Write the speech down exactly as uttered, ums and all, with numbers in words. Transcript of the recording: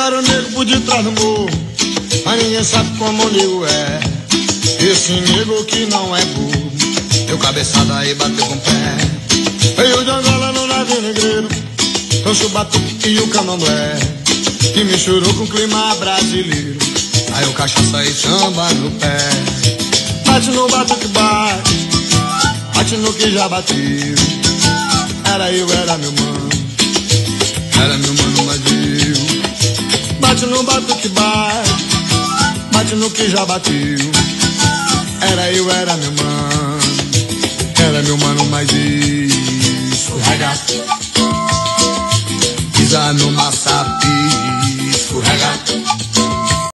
era o nego por detrás do morro, mas ninguém sabe como o nego é. Esse nego que não é burro, deu cabeçada e bateu com o pé. Veio de Angola no navio negreiro, trouxe o batuque e o candomblé, que misturou com o clima brasileiro. Aí o cachaça e samba no pé. Bate no batuque, bate, bate no que já bateu. Era eu, era meu mano, era meu mano, mas eu. Bate no batuque, bate, bate no que já bateu. Era eu, era meu mano, era meu mano, mas eu. Escorrega, pisa no maçapi.